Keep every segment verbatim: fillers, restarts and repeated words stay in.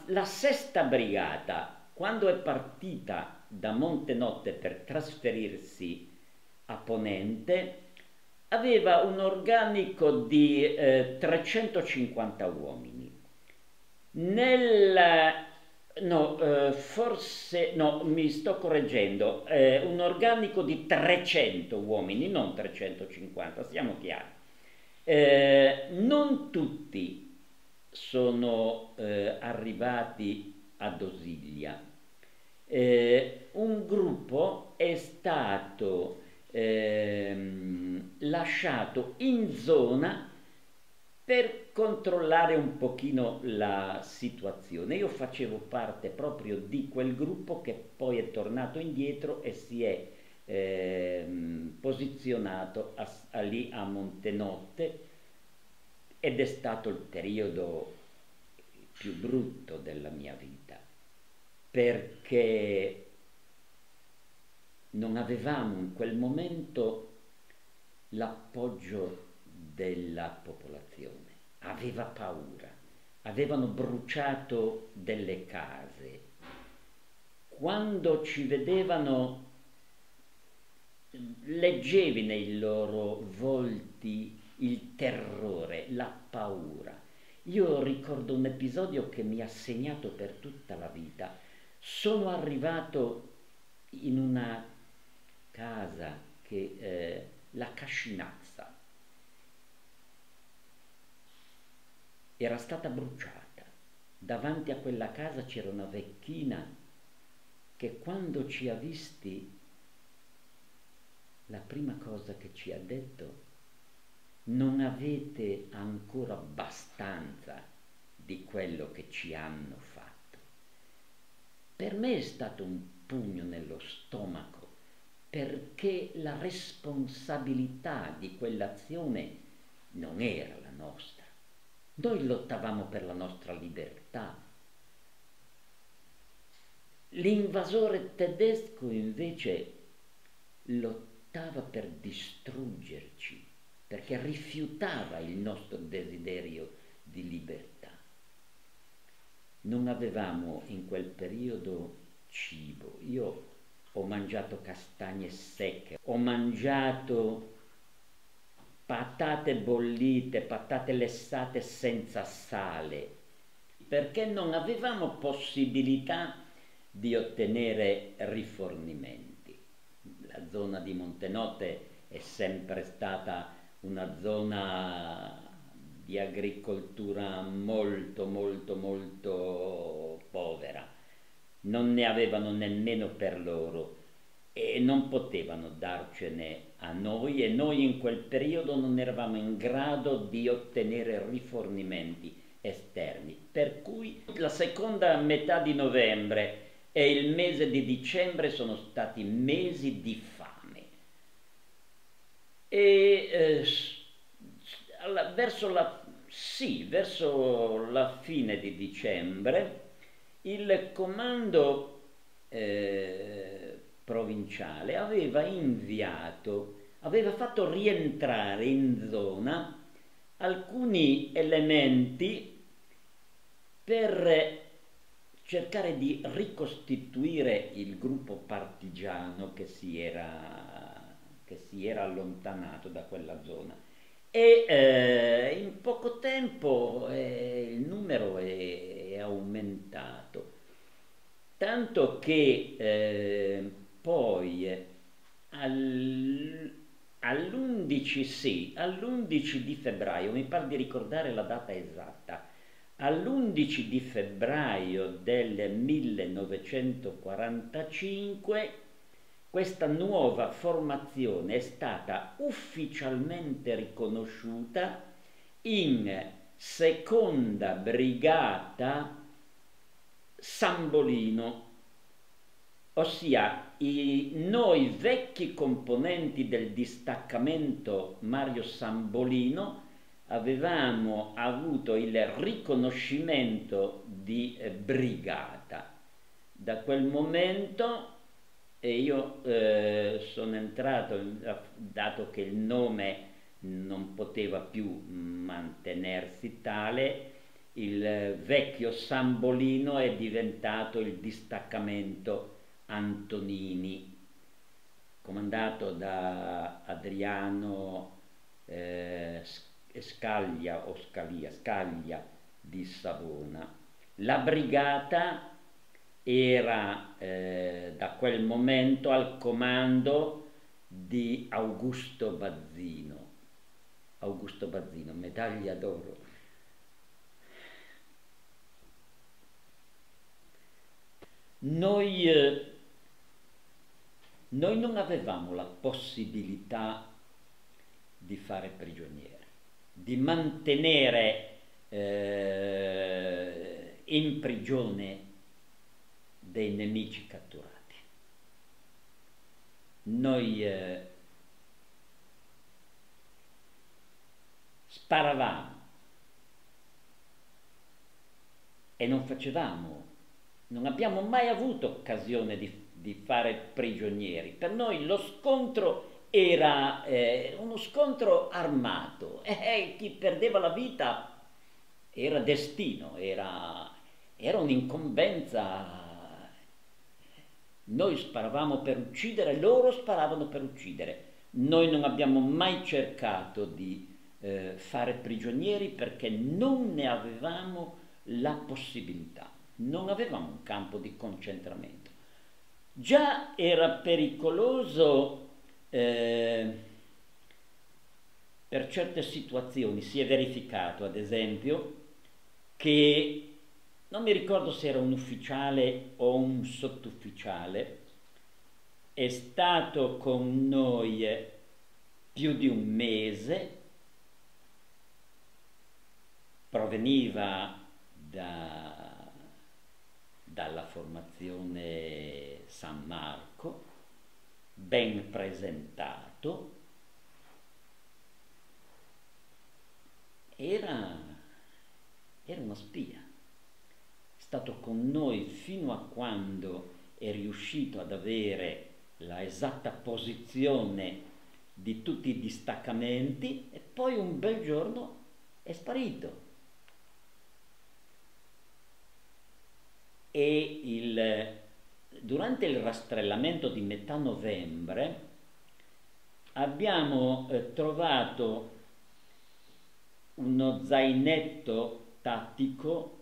la sesta brigata, quando è partita da Montenotte per trasferirsi a Ponente, aveva un organico di eh, trecentocinquanta uomini. Nel, no, eh, forse, no, mi sto correggendo, eh, un organico di trecento uomini, non trecentocinquanta, siamo chiari. Eh, non tutti sono eh, arrivati ad Osiglia. Eh, un gruppo è stato ehm, lasciato in zona per controllare un pochino la situazione. Io facevo parte proprio di quel gruppo che poi è tornato indietro e si è ehm, posizionato a, a lì a Montenotte, ed è stato il periodo più brutto della mia vita, perché non avevamo in quel momento l'appoggio della popolazione, aveva paura, avevano bruciato delle case. Quando ci vedevano, leggevi nei loro volti il terrore, la paura. Io ricordo un episodio che mi ha segnato per tutta la vita. Sono arrivato in una casa che eh, la Cascinazza era stata bruciata. Davanti a quella casa c'era una vecchina che quando ci ha visti, la prima cosa che ci ha detto: non avete ancora abbastanza di quello che ci hanno fatto. Per me è stato un pugno nello stomaco, perché la responsabilità di quell'azione non era la nostra. Noi lottavamo per la nostra libertà. L'invasore tedesco invece lottava per distruggerci, perché rifiutava il nostro desiderio di libertà. Non avevamo in quel periodo cibo. Io ho mangiato castagne secche, ho mangiato patate bollite, patate lessate senza sale, perché non avevamo possibilità di ottenere rifornimenti. La zona di Montenotte è sempre stata una zona di agricoltura molto molto molto povera, non ne avevano nemmeno per loro e non potevano darcene a noi, e noi in quel periodo non eravamo in grado di ottenere rifornimenti esterni, per cui la seconda metà di novembre e il mese di dicembre sono stati mesi di fame. E eh, alla, verso, la, sì, verso la fine di dicembre il comando eh, provinciale aveva inviato, aveva fatto rientrare in zona alcuni elementi per cercare di ricostituire il gruppo partigiano che si era, che si era allontanato da quella zona. E eh, in poco tempo eh, il numero è, è aumentato, tanto che eh, poi al, all'undici sì, all'undici di febbraio, mi pare di ricordare la data esatta, all'undici di febbraio del millenovecentoquarantacinque questa nuova formazione è stata ufficialmente riconosciuta in seconda brigata Sambolino, ossia i, noi vecchi componenti del distaccamento Mario Sambolino avevamo avuto il riconoscimento di eh, brigata. Da quel momento e io eh, sono entrato, dato che il nome non poteva più mantenersi tale, il vecchio Sambolino è diventato il distaccamento Antonini, comandato da Adriano eh, Scaglia o Scalia, Scaglia di Savona. La brigata era eh, da quel momento al comando di Augusto Bazzino. Augusto Bazzino, medaglia d'oro. Noi, eh, noi non avevamo la possibilità di fare prigionieri, di mantenere eh, in prigione dei nemici catturati. Noi eh, sparavamo e non facevamo, non abbiamo mai avuto occasione di, di fare prigionieri. Per noi lo scontro era eh, uno scontro armato e eh, chi perdeva la vita era destino, era, era un'incombenza. Noi sparavamo per uccidere, loro sparavano per uccidere. Noi non abbiamo mai cercato di eh, fare prigionieri perché non ne avevamo la possibilità, non avevamo un campo di concentramento. Già era pericoloso eh, per certe situazioni. Si è verificato, ad esempio, che non mi ricordo se era un ufficiale o un sottufficiale, è stato con noi più di un mese, proveniva da, dalla formazione San Marco, ben presentato, era, era uno spia. È stato con noi fino a quando è riuscito ad avere la esatta posizione di tutti i distaccamenti e poi un bel giorno è sparito. E il, durante il rastrellamento di metà novembre abbiamo eh, trovato uno zainetto tattico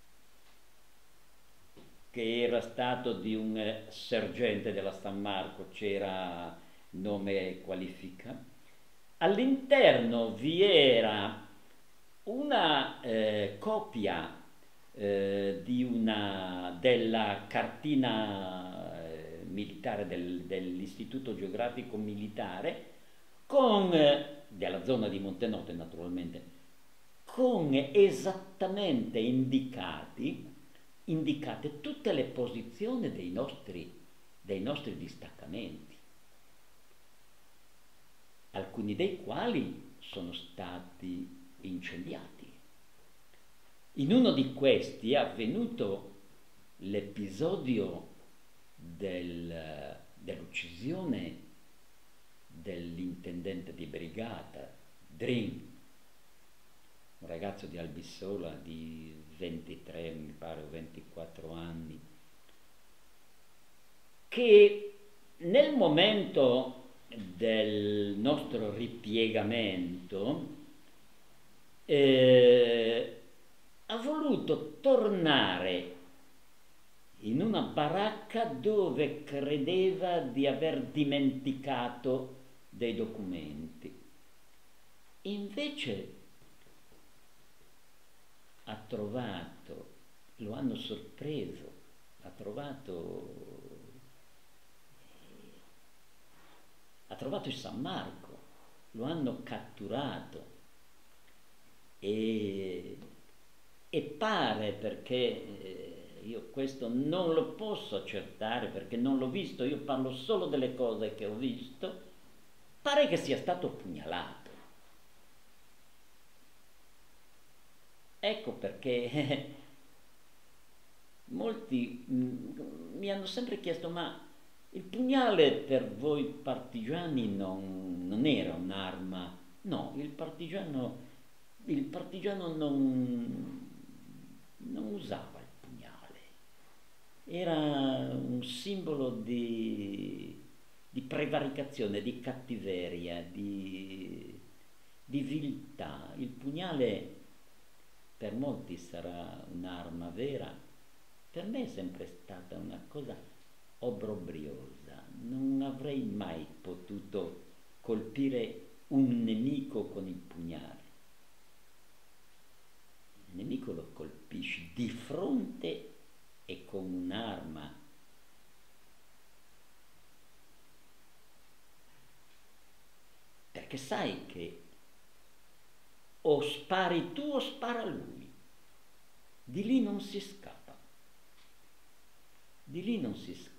che era stato di un eh, sergente della San Marco, c'era nome e qualifica. All'interno vi era una eh, copia eh, di una, della cartina eh, militare del, dell'Istituto Geografico Militare, con, eh, della zona di Montenotte naturalmente, con esattamente indicati indicate tutte le posizioni dei nostri, dei nostri distaccamenti, alcuni dei quali sono stati incendiati. In uno di questi è avvenuto l'episodio del, dell'uccisione dell'intendente di brigata, Drin, un ragazzo di Albissola di ventitré, mi pare, o ventiquattro anni, che nel momento del nostro ripiegamento eh, ha voluto tornare in una baracca dove credeva di aver dimenticato dei documenti. Invece ha trovato, lo hanno sorpreso, ha trovato, ha trovato il San Marco, lo hanno catturato e, e pare, perché eh, io questo non lo posso accertare perché non l'ho visto, io parlo solo delle cose che ho visto, pare che sia stato pugnalato. Ecco perché molti mh, mi hanno sempre chiesto: ma il pugnale per voi partigiani non, non era un'arma? No, il partigiano, il partigiano non, usava il pugnale, era un simbolo di, di prevaricazione, di cattiveria, di, di viltà. Il pugnale per molti sarà un'arma vera, per me è sempre stata una cosa obbrobriosa. Non avrei mai potuto colpire un nemico con il pugnale. Il nemico lo colpisci di fronte e con un'arma. Perché sai che o spari tu o spara lui. Di lì non si scappa. Di lì non si scappa.